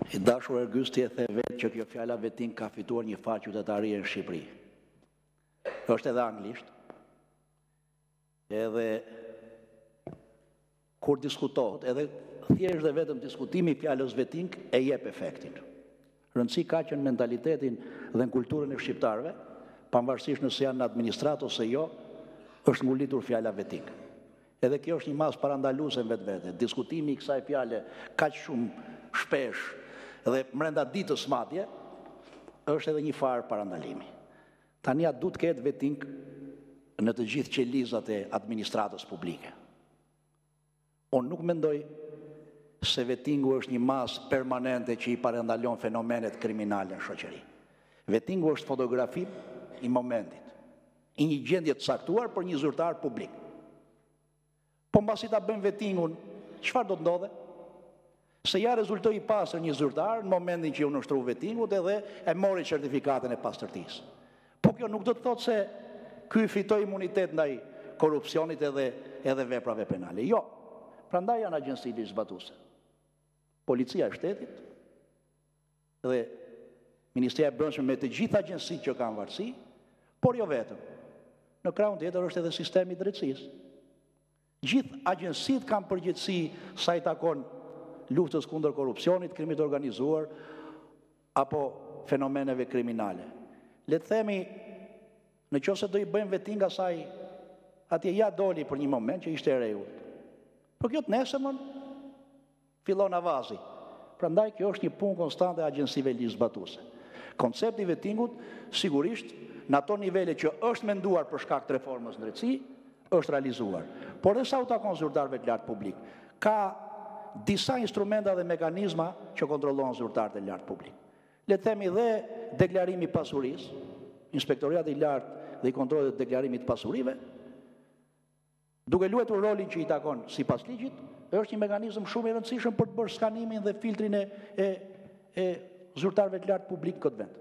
I dashur Ergysti e the vetë që kjo fjala vetting ka fituar një faqe qytetarie në Shqipëri. Është edhe anglisht. Edhe kur diskutohet, edhe thjesht dhe vetëm diskutimi i fjalës vetting e jep efektin. Rëndësi ka që në mentalitetin dhe në kulturën e shqiptarëve, pavarësisht nëse janë në administratë ose jo, është ngulitur fjala vetting. Edhe kjo është një masë parandaluese në vetvete. Diskutimi i kësaj fjale kaq shumë shpesh dhe brenda ditës madje është edhe një farë parandalimi. Tani atë duhet të ketë vetting në të gjithë qelizat e administratës publike. Unë nuk mendoj se vettingu është një masë permanente që i parandalon fenomenet kriminale në shoqëri. Vettingu është fotografi i momentit, i një gjendje të caktuar për një zyrtar publik. Po mbasi ta bëjmë vettingun, çfarë do të ndodhe? Se ja rezultoi i pastër një zyrtar në momentin që u nështru vettingut edhe e mori certifikatën e pastërtisë. Po kjo nuk do të thotë se ky fitoi imunitet ndaj korrupsionit edhe veprave penale. Jo. Prandaj janë agjenci ligjzbatuese. Policia e shtetit dhe Ministria e Brendshme me të gjitha agjencitë që kanë varësi, por jo vetëm. Në krahun tjetër është edhe sistemi i drejtësisë. Gjithë agjencitë kanë përgjegjësi sa i takon luftës kundër korrupsionit, krimit organizuar apo fenomeneve kriminale. Le të themi, nëse do i bëjmë vetting asaj, atje ja doli për një moment që ishte e rregullt. Por kjo të nesërmën fillon avazi. Prandaj kjo është një punë konstante e agjencive ligjzbatuese. Koncepti i vettingut sigurisht në ato nivele që është menduar për shkak të reformës në drejtësi, është realizuar. Por dhe sa u takon zyrtarëve të lartë publik, ka disa instrumenta dhe mekanizma që kontrollojnë zyrtarët e lartë publik. Le të themi dhe deklarimi i pasurisë, Inspektorati i lartë dhe i kontrollit të deklarimit të pasurive, duke luajtur rolin që i takon sipas ligjit, është një mekanizëm shumë i rëndësishëm për të bërë skanimin dhe filtrin e zyrtarëve të lartë publik këtë vend.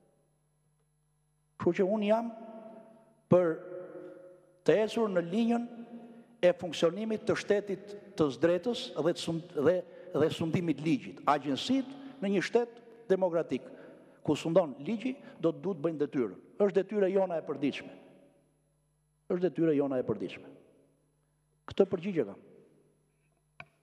Kështu që unë jam për të ecur në linjën e funksionimit të shtetit të drejtës dhe sundimit ligjit. Agjencitë në një shtet demokratik, ku sundon ligji, do të duhet bëjnë detyrën. Është detyra jona e përditshme. Është detyra jona e përditshme. Këtë përgjigje kam.